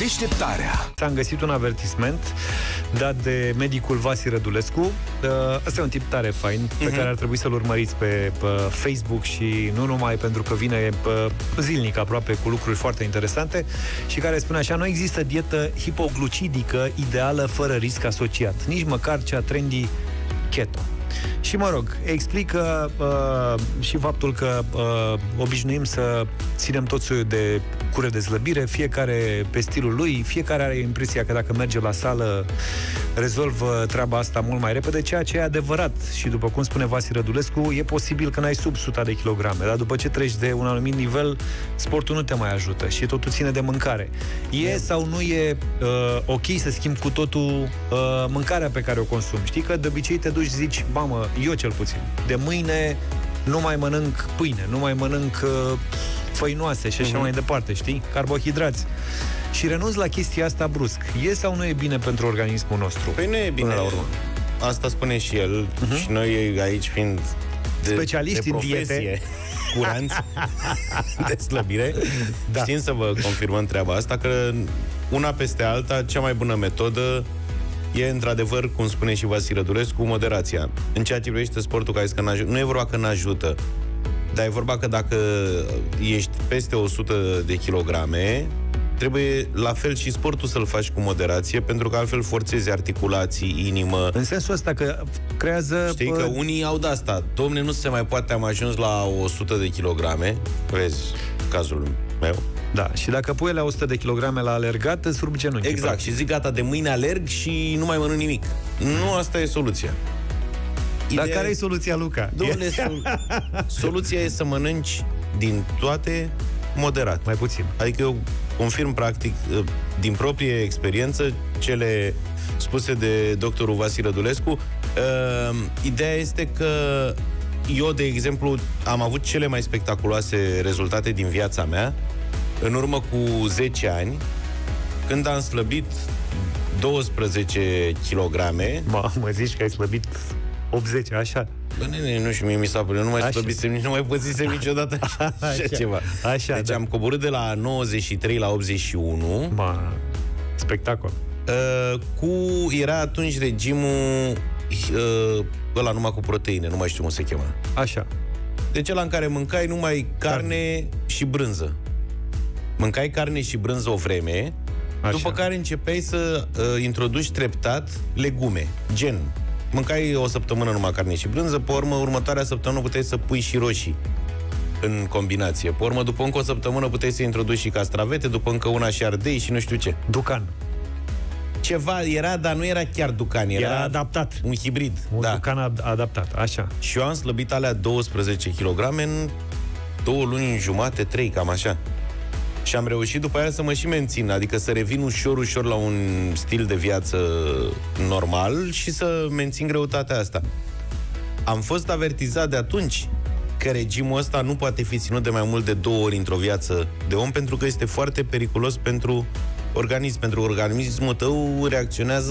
Deșteptarea. Am găsit un avertisment dat de medicul Vasi Rădulescu. Ăsta e un tip tare fain, pe care ar trebui să-l urmăriți pe Facebook și nu numai, pentru că vine zilnic aproape cu lucruri foarte interesante, și care spune așa: nu există dietă hipoglucidică ideală fără risc asociat, nici măcar cea trendy keto. Și mă rog, explică și faptul că obișnuim să ținem tot soiul de cure de slăbire, fiecare pe stilul lui, fiecare are impresia că dacă merge la sală rezolvă treaba asta mult mai repede, ceea ce e adevărat. Și după cum spune Vasi Rădulescu, e posibil că n-ai sub 100 de kilograme, dar după ce treci de un anumit nivel, sportul nu te mai ajută și totul ține de mâncare. E sau nu e ok să schimbi cu totul mâncarea pe care o consumi? Știi că de obicei te duci și zici: mamă, eu cel puțin, de mâine nu mai mănânc pâine, nu mai mănânc făinoase și așa mai departe, știi? Carbohidrați. Și renunți la chestia asta brusc. E sau nu e bine pentru organismul nostru? Păi nu e bine. La urmă. Asta spune și el. Și noi aici, fiind specialiști în diete, curanți de slăbire, știm să vă confirmăm treaba asta, că una peste alta, cea mai bună metodă e, într-adevăr, cum spune și Vasi Rădulescu, moderația. În ceea ce privește sportul, care că nu e vorba că n-ajută, dar e vorba că dacă ești peste 100 de kilograme, trebuie la fel și sportul să-l faci cu moderație, pentru că altfel forțezi articulații, inimă. În sensul ăsta că creează... Știi că unii au de asta. Domne, nu se mai poate, am ajuns la 100 de kilograme. Vezi cazul meu. Da, și dacă pui la 100 de kilograme la alergat, îți rup genunchii. Exact, și zic: gata, de mâine alerg și nu mai mănânc nimic. Nu, asta e soluția. Dar care e soluția, Luca? Dom'le, soluția e să mănânci din toate moderat. Mai puțin. Adică eu confirm, practic, din proprie experiență, cele spuse de doctorul Vasi Rădulescu. Ideea este că eu, de exemplu, am avut cele mai spectaculoase rezultate din viața mea în urmă cu 10 ani, când am slăbit 12 kilograme. Mă zici că ai slăbit 80, așa? Bă, nene, nu știu, mie mi s-a părut, nu mai slăbisem, nu mai pățisem niciodată așa ceva. Așa, deci am coborât de la 93 la 81. Spectacol. Era atunci regimul ăla numai cu proteine, nu mai știu cum se cheamă. Așa. Deci ăla în care mâncai numai carne și brânză. Mâncai carne și brânză o vreme, după care începeai să introduci treptat legume, gen... Mâncai o săptămână numai carne și brânză, pe urmă, următoarea săptămână puteai să pui și roșii în combinație. Pe urmă, după încă o săptămână puteai să introduci și castravete, după încă una și ardei și nu știu ce. Ducan. Ceva era, dar nu era chiar ducan, era adaptat. Un hibrid. Un ducan adaptat, așa. Și eu am slăbit alea 12 kg în 2 luni și jumate, 3, cam așa. Și am reușit după aia să mă și mențin, adică să revin ușor la un stil de viață normal și să mențin greutatea asta. Am fost avertizat de atunci că regimul ăsta nu poate fi ținut de mai mult de 2 ori într-o viață de om, pentru că este foarte periculos pentru organism, pentru că organismul tău reacționează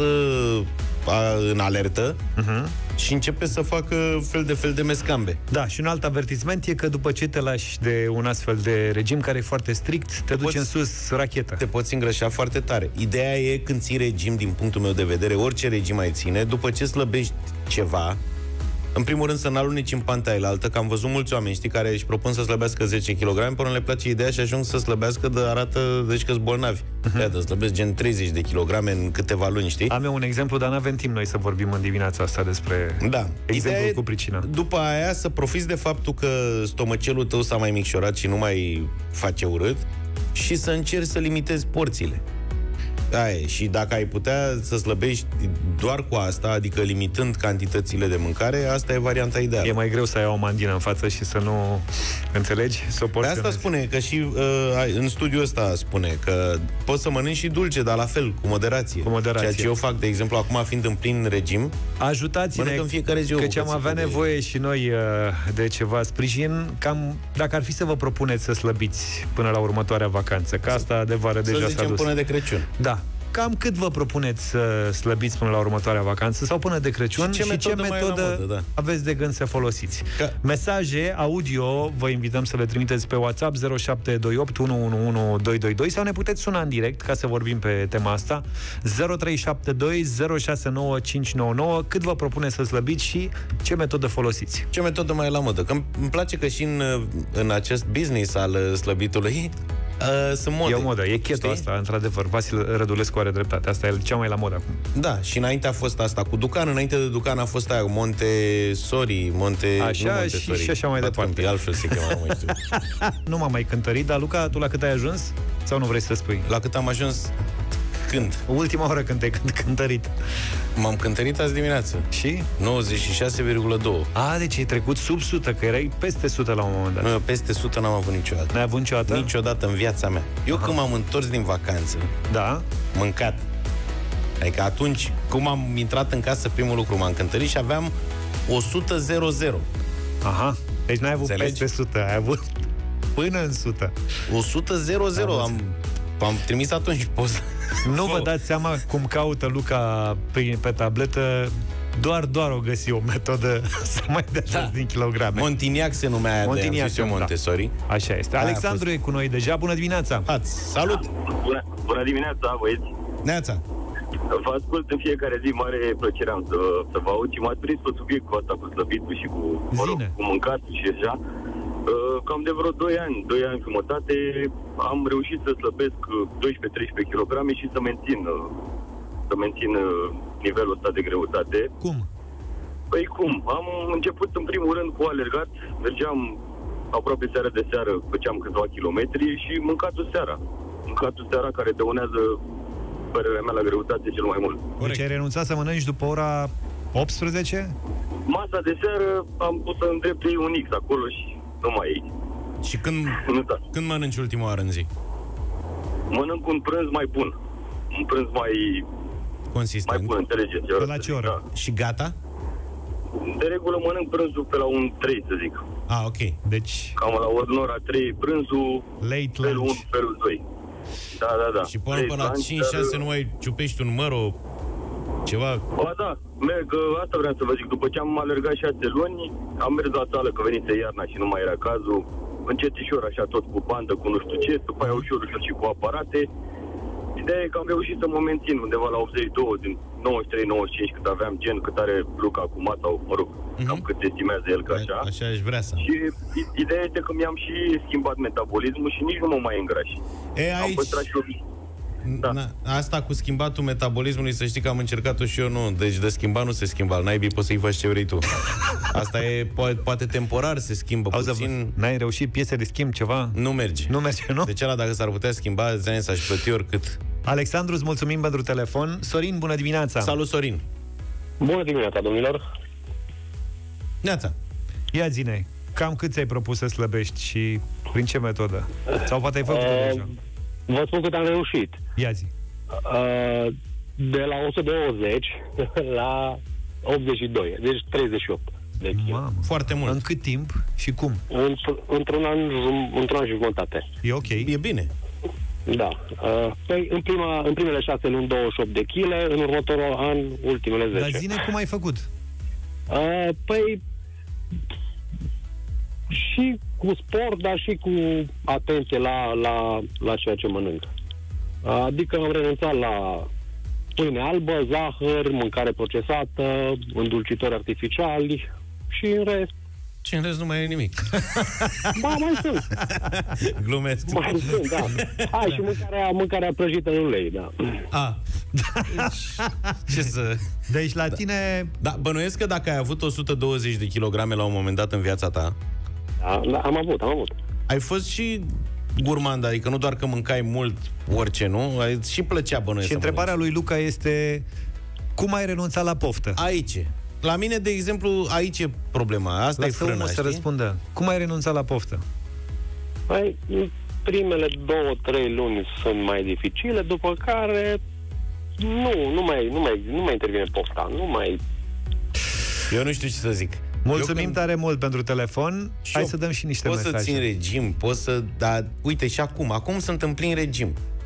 în alertă și începe să facă fel de mescambe. Da, și un alt avertisment e că după ce te lași de un astfel de regim care e foarte strict, te duci în sus rachetă. Te poți îngrășa foarte tare. Ideea e, când ții regim, din punctul meu de vedere, orice regim ai ține, după ce slăbești ceva, în primul rând să n-aluneci în panta elaltă, că am văzut mulți oameni, știi, care își propun să slăbească 10 kg, până le place ideea și ajung să slăbească, de arată, deci că-s bolnavi. Iată, slăbesc gen 30 de kg în câteva luni, știi? Am eu un exemplu, dar n-avem timp noi să vorbim în dimineața asta despre exemplul cu pricina. După aia să profiți de faptul că stomacelul tău s-a mai micșorat și nu mai face urât și să încerci să limitezi porțiile. Aia, și dacă ai putea să slăbești doar cu asta, adică limitând cantitățile de mâncare, asta e varianta ideală. E mai greu să ai o mandină în față și să nu înțelegi, să o porționezi. Asta spune, că și în studiul ăsta spune că poți să mănânci și dulce, dar la fel, cu moderație. Cu moderație. Ceea ce eu fac, de exemplu, acum fiind în plin regim, ajutați-ne, în fiecare zi, că ce am avea nevoie și noi de ceva sprijin, cam dacă ar fi să vă propuneți să slăbiți până la următoarea vacanță, că asta de vară deja s-a dus. Până de Crăciun. Da. cam cât vă propuneți să slăbiți până la următoarea vacanță sau până de Crăciun și ce metodă aveți de gând să folosiți. Mesaje audio vă invităm să le trimiteți pe WhatsApp 0728 111222 sau ne puteți suna în direct ca să vorbim pe tema asta 0372 069599. Cât vă propune să slăbiți și ce metodă folosiți? Ce metodă mai e la modă? Că îmi place că și în acest business al slăbitului sunt mode. E o modă, e keto asta, într-adevăr. Vasile Rădulescu are dreptate, asta e cea mai la modă acum. Da, și înainte a fost asta cu Ducan, înainte de Ducan a fost aia Montessori, așa și așa mai departe. Altfel se chema, nu mai știu. Nu m-am mai cântărit, dar Luca, tu la cât ai ajuns? Sau nu vrei să spui? La cât am ajuns? Când? Ultima oră când te-ai cântărit. M-am cântărit azi dimineață. Și? 96,2. Deci ai trecut sub 100, că erai peste 100 la un moment dat. Nu, peste 100 n-am avut niciodată. N-ai avut niciodată? Niciodată în viața mea. Eu când m-am întors din vacanță, mâncat. Adică atunci, cum am intrat în casă, primul lucru m-am cântărit și aveam 100,00. Aha, deci n-ai avut peste 100, ai avut până în 100. 100,00 am trimis atunci poza. Nu vă dați seama cum caută Luca pe tabletă. Doar o găsi o metodă să mai dea din kilograme. Montiniac se numea aia de Montessori. Așa este. Alexandru e cu noi deja. Bună dimineața! Salut! Bună dimineața, băieți! Neața! Vă ascult în fiecare zi, mare plăcere am să vă aud și m-ați prins pe subiectul ăsta cu slăbitul și cu mâncatul și așa. Cam de vreo 2 ani jumătate am reușit să slăbesc 12-13 kg și să mențin nivelul ăsta de greutate. Cum? Păi cum? Am început în primul rând cu alergat, mergeam aproape seara de seară, făceam câțiva kilometri și mâncatul seara care dăunează, părerea mea, la greutate cel mai mult. Deci ai renunțat să mănânci după ora 18? Masa de seară am pus să îndrept un X acolo și nu mai e. Și când mănânci ultima oară în zi? Mănânc un prânz mai bun. Un prânz mai consistent. Mai bun, înțelegeți. Pe la ce oră? Da. Și gata? De regulă mănânc prânzul pe la un 3, să zic. Ok. Deci cam la ora 3 prânzul, late felul 1, lunch. felul 2. Da. Și până la 5-6 nu mai ciupești un măr, ceva? Ba da, merg, asta vreau să vă zic. După ce am alergat 6 luni, am mers la sală, că venise iarna și nu mai era cazul. Încetișor, așa, tot cu bandă, cu nu știu ce, după aia ușor și cu aparate. Ideea e că am reușit să mă mențin undeva la 82, din 93-95, cât aveam gen, cât are Luca acum, sau, mă rog, cam cât estimează el, că așa. Așa aș vrea să. Și ideea este că mi-am și schimbat metabolismul și nici nu mă mai îngraș. Am păstrat și asta cu schimbatul metabolismului, să știi că am încercat-o și eu, nu. Deci de schimbat nu se schimbă, al naibii poți să-i faci ce vrei tu. Asta e, poate temporar se schimbă puțin. N-ai reușit piese de schimb, ceva? Nu merge. Nu merge, nu? Deci ăla, dacă s-ar putea schimba, s-aș plăti oricât. Alexandru, îți mulțumim pentru telefon. Sorin, bună dimineața! Salut, Sorin! Bună dimineața, domnilor! Neața! Ia zi-ne, cam cât ți-ai propus să slăbești și prin ce metodă? Sau poate ai făcut deja? Vă spun cât am reușit. Ia zi. De la 120 la 82, deci 38 de kg. Mamă, foarte mult. În cât timp și cum? Într-un an și jumătate. E ok. E bine. Da. Păi, în primele 6 luni 28 de kg, în următorul an ultimele 10. Dar zi-ne cum ai făcut? Păi și cu sport, dar și cu atenție la ceea ce mănânc. Adică am renunțat la pâine albă, zahăr, mâncare procesată, îndulcitori artificiali și în rest. Și în rest nu mai e nimic. Ba, mai sunt. Glumesc. Mai sunt, da. Hai, și mâncarea prăjită în ulei, da. Ce să... Deci la tine... Da, bănuiesc că dacă ai avut 120 de kilograme la un moment dat în viața ta... Da, am avut. Ai fost și gurmand, adică nu doar că mâncai mult orice, nu? Și plăcea, bănuiesc. Și întrebarea lui Luca este: cum ai renunțat la poftă? Aici. La mine, de exemplu, aici e problema. Asta e frâna, să răspundă. Cum ai renunțat la poftă? Păi, primele 2-3 luni sunt mai dificile, după care nu mai intervine pofta. Eu nu știu ce să zic. Mulțumim tare mult pentru telefon. Hai să dăm și niște mesaje. Poți să țin regim, dar uite, și acum sunt în plin regim.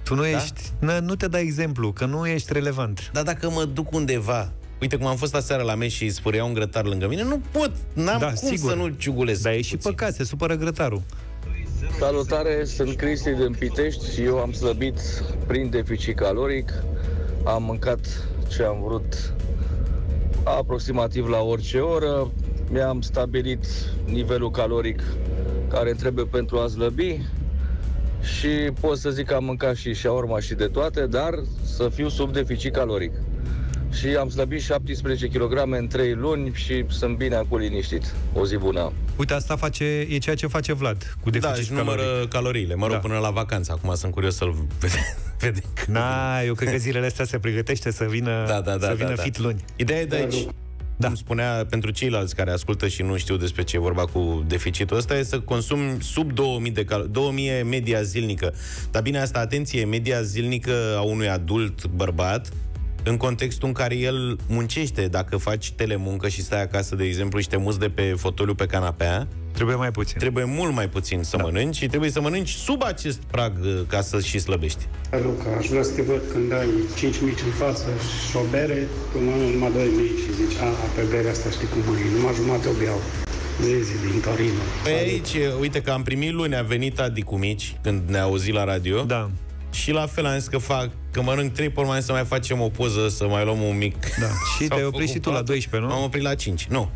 Tu nu ești, nu te dai exemplu, că nu ești relevant. Dar dacă mă duc undeva, uite cum am fost aseară la meci și spărea un grătar lângă mine, nu pot, n-am cum să nu ciugulesc. Dar e și păcat, se supără grătarul. Salutare, sunt Cristi din Pitești și eu am slăbit prin deficit caloric. Am mâncat ce am vrut aproximativ la orice oră. Mi-am stabilit nivelul caloric care trebuie pentru a slăbi și pot să zic că am mâncat și shawarma și de toate, dar să fiu sub deficit caloric. Și am slăbit 17 kg în 3 luni și sunt bine acum liniștit. O zi bună. Uite, asta e ceea ce face Vlad cu deficit caloric. Numără caloriile. Mă rog, până la vacanță. Acum sunt curios să-l vedem. Eu cred că zilele astea se pregătește să vină, fit luni. Ideea e de aici. Cum spunea, pentru ceilalți care ascultă și nu știu despre ce e vorba cu deficitul ăsta, e să consumi sub 2000 de calorii, 2000 media zilnică. Dar bine, asta, atenție, media zilnică a unui adult bărbat, în contextul în care el muncește. Dacă faci telemuncă și stai acasă, de exemplu, și te muți de pe fotoliu pe canapea, trebuie mai puțin. Trebuie mult mai puțin să mănânci și trebuie să mănânci sub acest prag ca să și slăbești. Luca, aș vrea să te văd când ai 5 mici în față și o bere, tu mănânci numai 2 mici și zici, pe berea asta știi cum e, numai jumate o beau. Zezi din Torino. Pe aici, uite că am primit luni, a venit Adi cu mici, când ne-a auzit la radio. Da. Și la fel am zis că mănânc 3 pe urmă, să mai facem o poză, să mai luăm un mic. Da. Și te-ai oprit și tu la 12, nu? M-am oprit la 5, nu.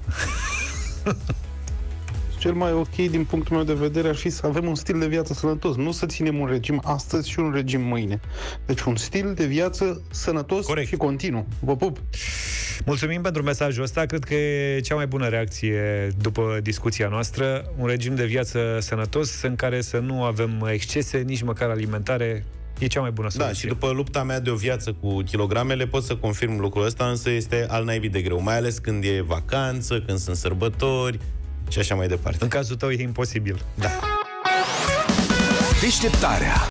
Cel mai ok din punctul meu de vedere ar fi să avem un stil de viață sănătos, nu să ținem un regim astăzi și un regim mâine. Deci un stil de viață sănătos și continuu. Vă pup! Mulțumim pentru mesajul ăsta. Cred că e cea mai bună reacție după discuția noastră. Un regim de viață sănătos în care să nu avem excese, nici măcar alimentare. E cea mai bună soluție. Da, și după lupta mea de o viață cu kilogramele, pot să confirm lucrul ăsta, însă este al naibii de greu. Mai ales când e vacanță, când sunt sărbători și așa mai departe. În cazul tău e imposibil. Da. Deșteptarea